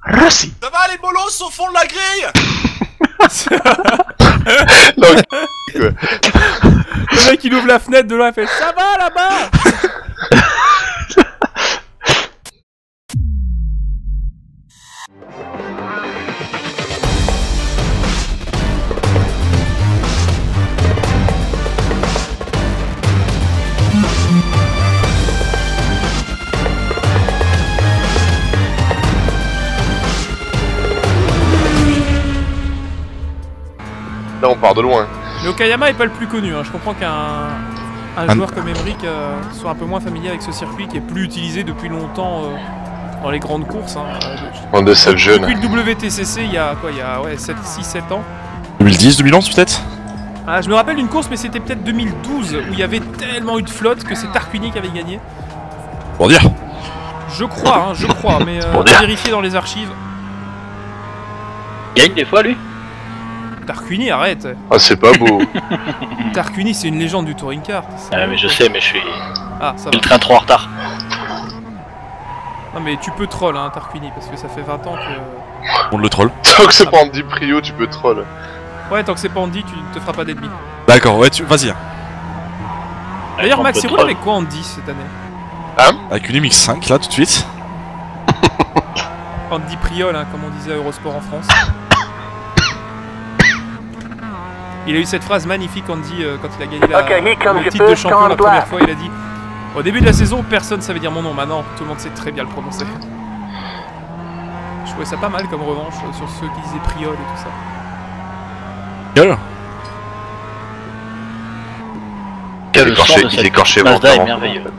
Rossi. Ça va les bolos au fond de la grille? Non, Le mec il ouvre la fenêtre de loin et fait ça va là-bas. là on part de loin. Mais Okayama est pas le plus connu, hein. Je comprends qu'un joueur comme Emmerich soit un peu moins familier avec ce circuit qui est plus utilisé depuis longtemps dans les grandes courses. Hein. On de sales jeunes. Depuis le WTCC il y a quoi? Il y a 6-7 ans. 2010, 2011 peut-être. Ah, je me rappelle d'une course, mais c'était peut-être 2012 où il y avait tellement eu de flotte que c'est Tarquini qui avait gagné. Pour dire. Je crois, mais Pour à dire. vérifier dans les archives. Il gagne des fois lui. Tarquini, arrête. Ah c'est pas beau. Tarquini, c'est une légende du touring car. Ah mais je sais, mais je suis Ah, ça va. le train trop en retard. Non mais tu peux troll, hein, Tarquini, parce que ça fait 20 ans que... On le troll. Tant que c'est pas Andy Prio, tu peux troll. Ouais, tant que c'est pas Andy, tu ne te feras pas d'ennemis. D'accord, ouais, vas-y. D'ailleurs, On Max, peut c'est roule troll. avec quoi Andy cette année? Avec une MX5 là tout de suite. Andy Priol, hein, comme on disait à Eurosport en France. Il a eu cette phrase magnifique, Andy, quand il a gagné le titre de champion la première fois. Il a dit au début de la saison, personne savait dire mon nom. Maintenant, tout le monde sait très bien le prononcer. Je trouvais ça pas mal comme revanche sur ceux qui disaient Priol et tout ça. Gueule. Le son de il cette écorchait Mazda est volontairement. merveilleux.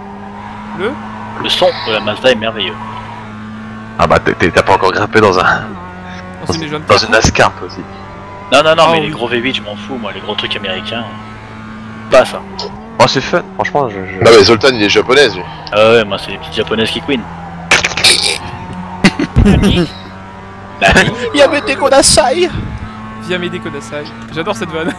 Le Le son de la Mazda est merveilleux. Ah bah t'as pas encore grimpé dans un... Non, c'est les jeunes. Dans une NASCAR toi aussi. Non, non, non, Ah mais oui. les gros V8, je m'en fous, moi, les gros trucs américains. Pas ça. Oh c'est fun, franchement Non mais Zoltan il est japonaise lui. Ah ouais, moi, c'est les petites japonaises qui queen. Bah, Yamete Kodasai. Yamete Kodasai. J'adore cette vanne.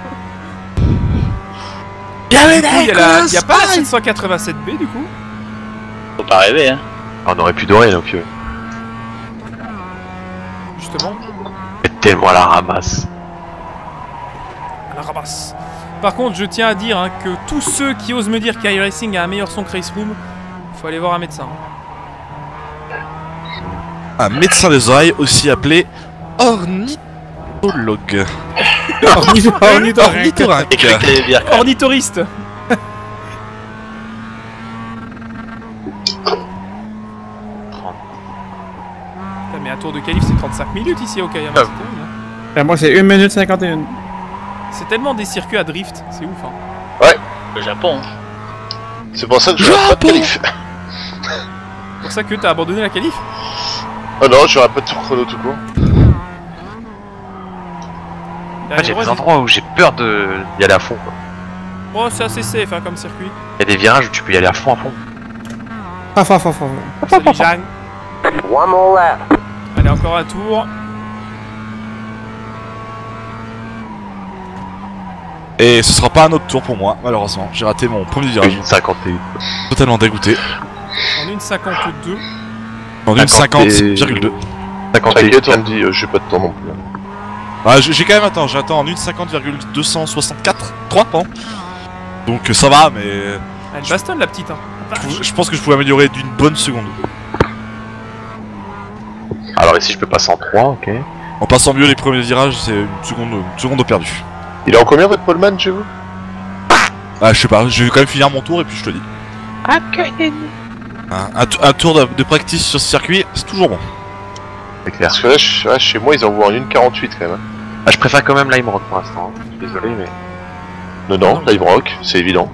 Yamete Il y a pas la 787B du coup. faut pas rêver, hein. On aurait pu dorer donc... Justement, Mettez-moi à la ramasse. à la ramasse. Par contre, je tiens à dire hein, que tous ceux qui osent me dire qu'iRacing a un meilleur son que Race Room, faut aller voir un médecin. Un médecin des oreilles aussi appelé ornithologue. Ornithorynque. Écrit que t'es bien. Ornithoriste. Putain, mais un tour de qualif c'est 35 minutes ici au Okayama. C'est terrible, hein. Moi c'est 1 minute 51. C'est tellement des circuits à drift, c'est ouf. Hein. Le Japon. Hein. C'est pour ça que je n'aurai pas de qualif. C'est pour ça que t'as abandonné la qualif. Oh non, j'aurais pas de tour chrono tout court. En fait, J'ai des endroits où j'ai peur d'y aller à fond quoi. Oh, c'est assez safe hein, comme circuit. Il y a des virages où tu peux y aller à fond. Salut Jeanne. Allez, encore un tour. Et ce sera pas un autre tour pour moi, malheureusement. J'ai raté mon premier virage. Une 51. Totalement dégoûté. En une 52. En une 50 et- 50,2. T'inquiète, on me dit j'ai pas de temps non plus. Ah, j'ai quand même j'attends en une 50,264 3 pardon. Donc ça va, mais Elle bastonne la petite. Hein. je pense que je pouvais améliorer d'une bonne seconde. Alors ici je peux passer en 3, ok. En passant mieux les premiers virages, c'est une seconde de perdu. Il est en combien votre poleman chez vous? Ah, je sais pas, je vais quand même finir mon tour et puis je te dis. Un tour de practice sur ce circuit, c'est toujours bon. C'est clair. Parce que là, chez moi ils envoient en 1,48 quand même. Ah, je préfère quand même Lime Rock pour l'instant. Hein. Je suis désolé mais... Non, Live Rock, c'est évident.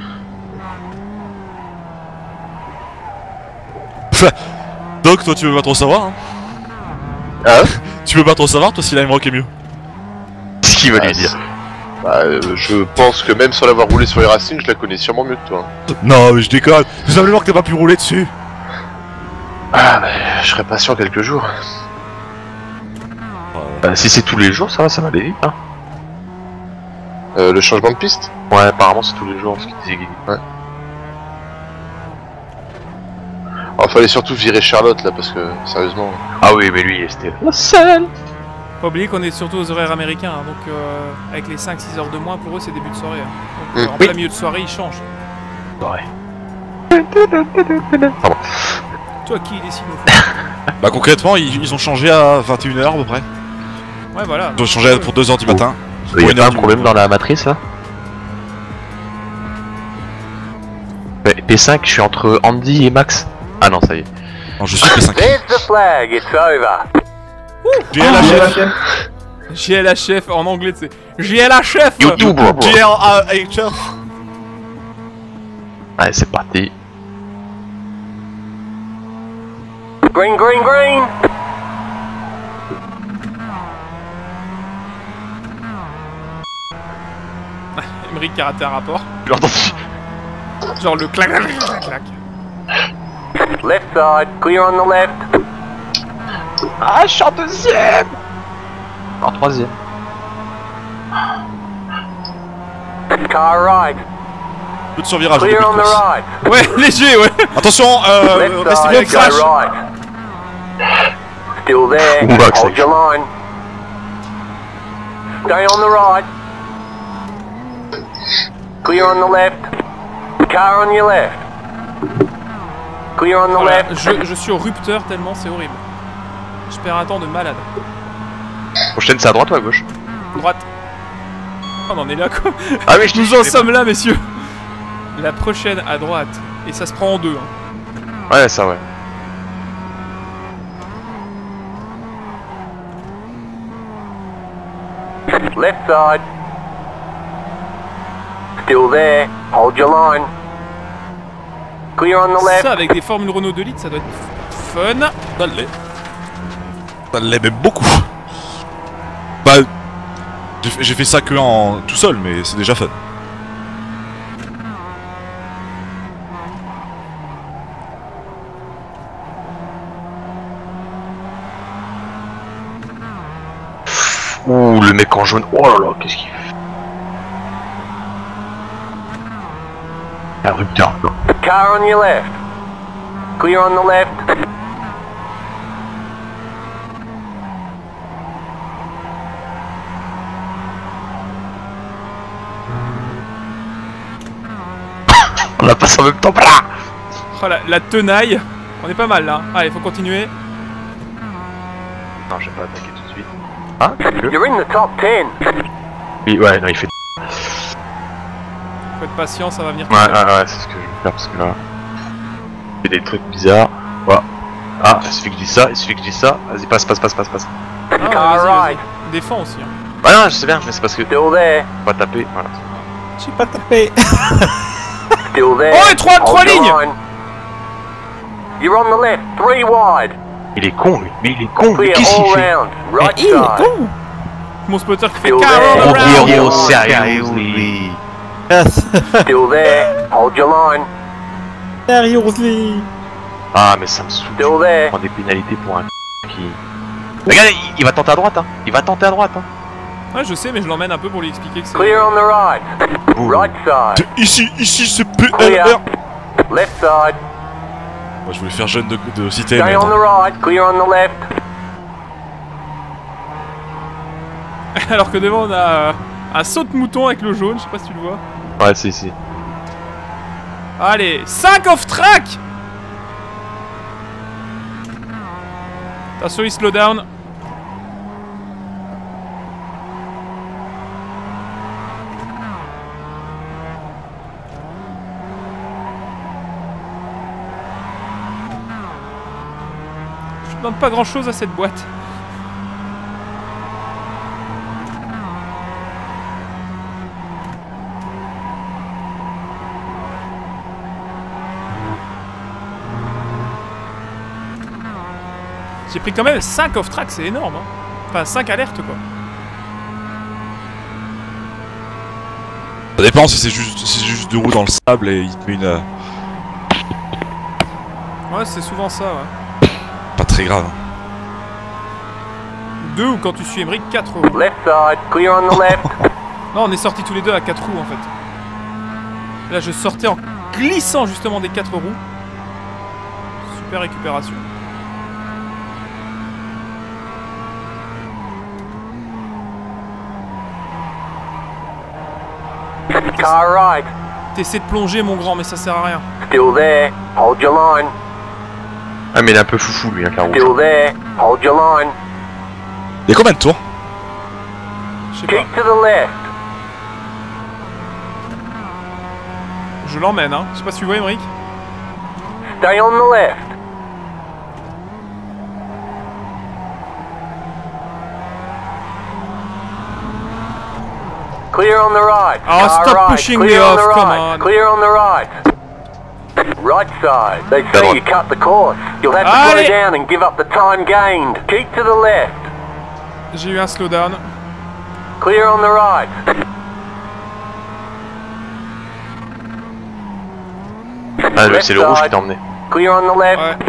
Donc toi tu veux pas trop savoir hein. Hein? Tu veux pas trop savoir toi si Lime Rock est mieux. Ce qu'il veut Ah, lui dire. Bah, je pense que même sans l'avoir roulé sur les Racing, je la connais sûrement mieux que toi. Hein. Non mais je déconne, tout simplement que t'as pas pu rouler dessus. Ah, bah, je serai patient quelques jours. Bah, si c'est tous les jours, ça va aller vite. Hein. Le changement de piste? Ouais, apparemment c'est tous les jours ce qu'il disait Guigui. Ouais. Alors, fallait surtout virer Charlotte là parce que sérieusement. Ah oui, mais lui, c'était... Faut oublier qu'on est surtout aux horaires américains, hein, donc avec les 5-6 heures de moins, pour eux c'est début de soirée. Hein. Donc en plein milieu de soirée, ils changent. Ouais. Toi qui décide au fond. Bah concrètement, ils ont changé à 21h à peu près. Ouais, voilà. Ils ont changé pour 2h du matin. Il y a pas un problème dans la matrice là? P5, je suis entre Andy et Max. Ah non, ça y est. Non, je suis P5. GLHF en anglais, tu sais. GLHF YouTube. GLHF. Allez, c'est parti. Green, green, green. Emery qui a raté un rapport. Tu l'as entendu? Genre le clac, clac, clac, clac. Left side, clear on the left. Ah, je suis en deuxième. En troisième. Car right, Peu de survirage au début clear de on the course. right. Ouais, léger, ouais. Attention, Left restez side, bien go crash. right. Still there, Max, hold your line. Stay on the right. Clear on the left. Car on your left. Clear on the Voilà, left. je suis au rupteur tellement c'est horrible. Je perds un temps de malade. Prochaine, c'est à droite ou à gauche? Droite. On en est là quoi. Ah oui, je Nous en sommes là, messieurs. La prochaine à droite. Et ça se prend en deux. Hein. Ouais, ça ouais. Left side. Still there, hold your line. Clear on the left. Ça avec des Formule Renault 2 litres, ça doit être fun. Ça l'est. Ça l'est même beaucoup. Bah, j'ai fait ça que en tout seul, mais c'est déjà fun. Ouh, le mec en jaune. Oh là là, qu'est-ce qu'il fait? Un rupteur. Car on your left. Clear on the left. On la passe en même temps. Voilà. Oh, la tenaille. On est pas mal là. Allez, faut continuer. Non, j'ai pas attaqué tout de suite. Ah, que... You're in the top 10. Oui, ouais, non, il fait... Faut être patient, ça va venir. Ouais, c'est ce que je vais faire parce que là... Il y a des trucs bizarres. Voilà. Ah, il suffit que je dise ça, il suffit que je dise ça. Vas-y, passe. Ah, Car vas-y. right. Défends aussi. Hein. Bah non, je sais bien, mais c'est parce que... Still there. On va taper, voilà. J'ai pas tapé. Still there. Oh, et trois hold your lignes. line. You're on the left, 3 wide. Il est con, lui. Mais il est con, mais Clear qu'est-ce qu'il all fait? round. Right Il est side. con. Mon spotter qui fait Still car there. all around. Oh, seriously. Still there, hold your line. Seriously. Ah, mais ça me saoule. Still there. Prends des pénalités pour un qui... Regarde, il va tenter à droite, hein. Il va tenter à droite, hein. Ouais, je sais, mais je l'emmène un peu pour lui expliquer que c'est. Clear on the right. Ouh. Right side. Ici c'est Clear. PLR. Left side. Moi je voulais faire jeune de cité, Stay mais on the non. right. Clear on the left. Alors que devant on a un saut de mouton avec le jaune, je sais pas si tu le vois. Ouais, si. Allez, 5 off track. Attention, il slow down. Je demande pas grand chose à cette boîte. J'ai pris quand même 5 off track, c'est énorme. Hein. Enfin, 5 alertes quoi. Ça dépend si c'est juste 2 roues dans le sable et il te met une... Ouais, c'est souvent ça, ouais. Pas très grave. 2 ou quand tu suis Emmerich, 4 roues. Left side. Clear on the left. Non, on est sortis tous les deux à 4 roues en fait. Là, je sortais en glissant justement des 4 roues. Super récupération. Car right. T'essaies de plonger mon grand mais ça sert à rien. Still there. Hold your line. Ah mais il est un peu foufou lui, hein, Carouge. Still there. Hold your line. Il y a combien de tours? Je sais pas. Keep to the left. Je l'emmène hein. Je sais pas si tu vois Emmerich. Stay on the left. Clear on the right. Oh, Car stop right. pushing me Clear on off, the come right. on. Clear on the right. Right side. They say Come you cut the course. You'll have to Allez. slow down and give up the time gained. Keep to the left. J'ai eu un slowdown. Clear on the right. Ah Left c'est le rouge qui side. t'a emmené. Clear on the left. Ouais.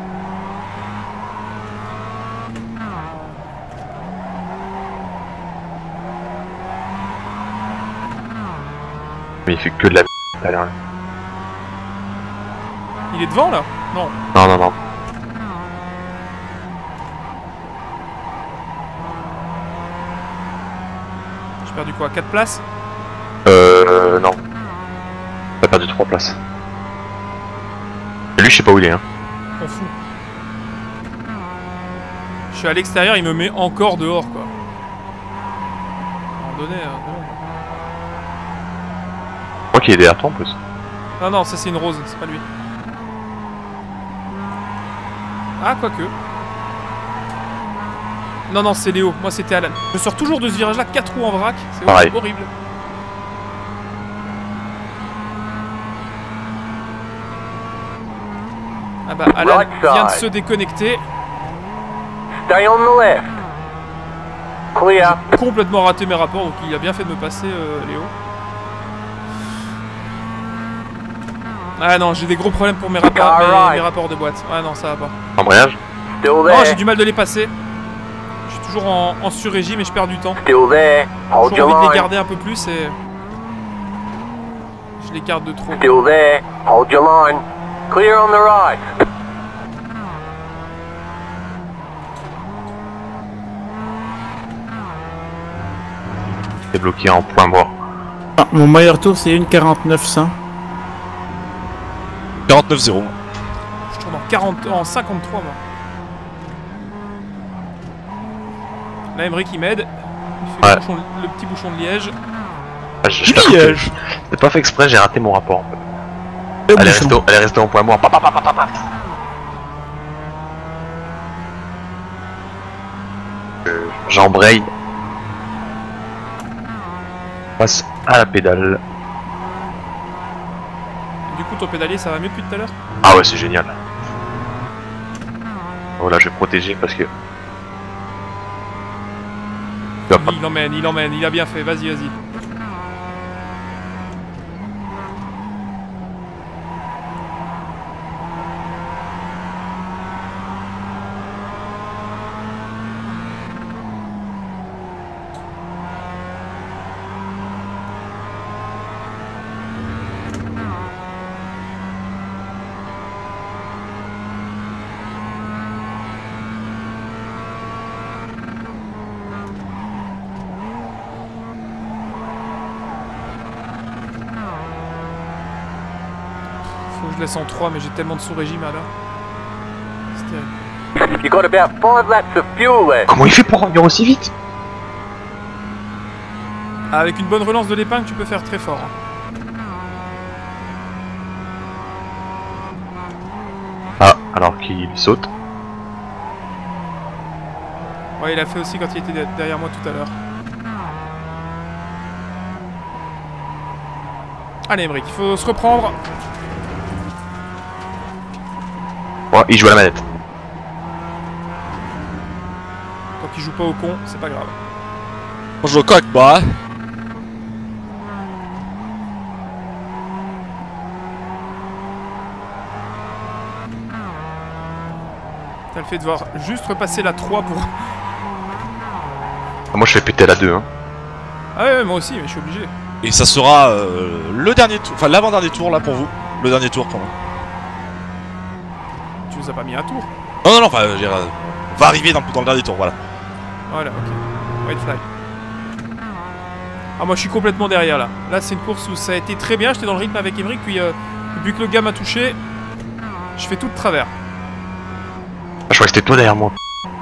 Mais il fait que de la tout à l'heure. Il est devant là? Non. Non non non. J'ai perdu quoi? 4 places? Non. T'as perdu 3 places. Et lui je sais pas où il est hein. On fout. Je suis à l'extérieur, il me met encore dehors quoi. À un moment donné, bon. Je crois qu'il est derrière toi en plus. Non, non, ça c'est une rose, c'est pas lui. Ah, quoique. Non, non, c'est Léo. Moi, c'était Alan. Je sors toujours de ce virage-là, 4 roues en vrac. C'est Pareil. horrible. Ah bah, Alan Right vient de side. se déconnecter. Stay on the left. Clear. J'ai complètement raté mes rapports, donc il a bien fait de me passer, Léo. Ah non, j'ai des gros problèmes pour mes rapports, mes rapports de boîte. Ah non, ça va pas. Embrayage. Still Non, there. j'ai du mal de les passer. Je suis toujours en sur-régime et je perds du temps. Still there. Hold J'ai your envie de les line. garder un peu plus et... Je les garde de trop. Still there. Hold your line. Clear on the right. T'es bloqué en point mort. Ah, mon meilleur tour c'est 1,49 49-0. Je tourne en 53 moi. Là Emmerich il m'aide. Il fait Ouais. le petit bouchon de liège. Ah, je t'avoue que c'est pas fait exprès, j'ai raté mon rapport en fait. Elle est restée en point mort. Pa, pa, pa, pa, pa, pa. J'embraye. Passe à la pédale. Du coup ton pédalier ça va mieux depuis tout à l'heure? Ah ouais c'est génial. Oh là je vais protéger parce que... Il emmène, il a bien fait, vas-y, vas-y. Faut que je laisse en 3 mais j'ai tellement de sous-régime là. C'est terrible. You got about 5 laps of fuel left. Comment il fait pour revenir aussi vite? Ah, avec une bonne relance de l'épingle tu peux faire très fort. Hein. Ah, alors qu'il saute. Ouais, il a fait aussi quand il était derrière moi tout à l'heure. Allez Emmerich, il faut se reprendre. Ouais, il joue à la manette. Tant qu'il joue pas au con, c'est pas grave. On joue au coq, bah. T'as le fait de devoir juste repasser la 3 pour... Moi je fais péter la 2 hein. Ah ouais, moi aussi, mais je suis obligé. Et ça sera le dernier tour, enfin l'avant-dernier tour là pour vous. Le dernier tour pour moi. Tu vous a pas mis un tour. Non, non, non, enfin, je veux dire, on va arriver dans le dernier tour, voilà. Voilà, ok. White flag. Ah, moi je suis complètement derrière là. Là, c'est une course où ça a été très bien. J'étais dans le rythme avec Emeric, puis depuis que le gars m'a touché, je fais tout de travers. Je crois que c'était toi derrière moi.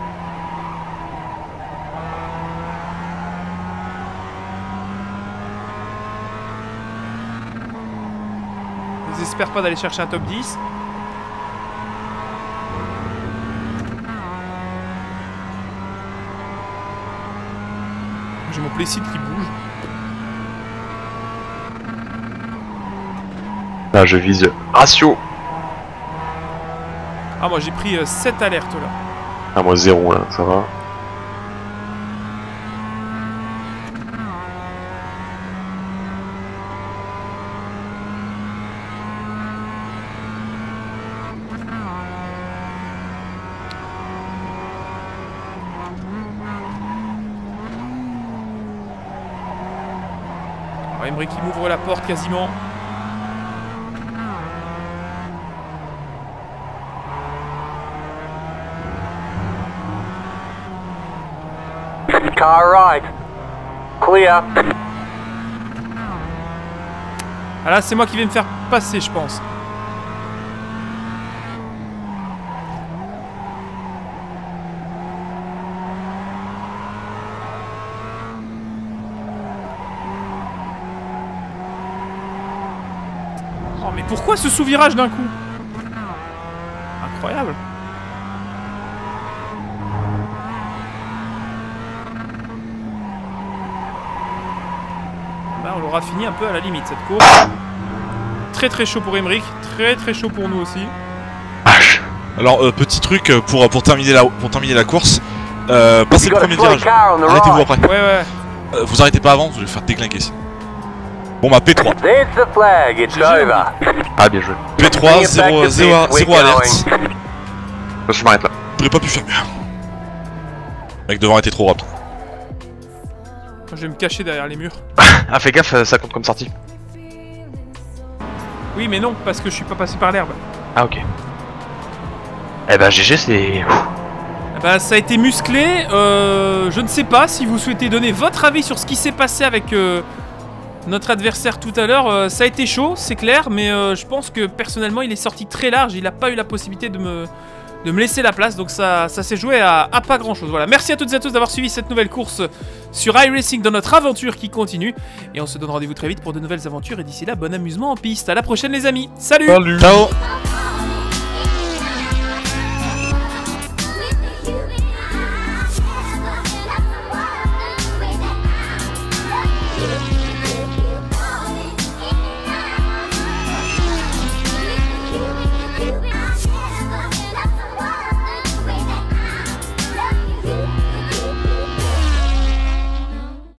J'espère pas d'aller chercher un top 10. J'ai mon Plessis qui bouge. Là, je vise ratio. Ah, moi j'ai pris 7 alertes là. Ah, moi 0 là, ça va. Alors, Emeric qui m'ouvre la porte quasiment. Car right. Clear. Ah là, c'est moi qui vais me faire passer, je pense. Oh, mais pourquoi ce sous-virage d'un coup? Incroyable. Bah, on l'aura fini un peu à la limite cette course. Très très chaud pour Emeric, très chaud pour nous aussi. Alors, petit truc pour terminer la course. Passez le premier virage. Arrêtez-vous après. Ouais, ouais. Vous arrêtez pas avant, je vais faire déclinquer ici. Bon bah P3. There's the flag, it's over. Ah, bien joué. P3, 0 alerte. Je m'arrête là. J'aurais pas pu faire mieux. Le mec devant était trop rapide. Je vais me cacher derrière les murs. Ah, fais gaffe, ça compte comme sortie. Oui, mais non, parce que je suis pas passé par l'herbe. Ah, ok. Eh ben, GG, c'est... Bah, ça a été musclé. Je ne sais pas si vous souhaitez donner votre avis sur ce qui s'est passé avec notre adversaire tout à l'heure. Ça a été chaud, c'est clair, mais je pense que personnellement, il est sorti très large. Il n'a pas eu la possibilité de me laisser la place, donc ça s'est joué à pas grand chose. Voilà, merci à toutes et à tous d'avoir suivi cette nouvelle course sur iRacing dans notre aventure qui continue. Et on se donne rendez-vous très vite pour de nouvelles aventures. Et d'ici là, bon amusement en piste. À la prochaine, les amis. Salut. Ciao.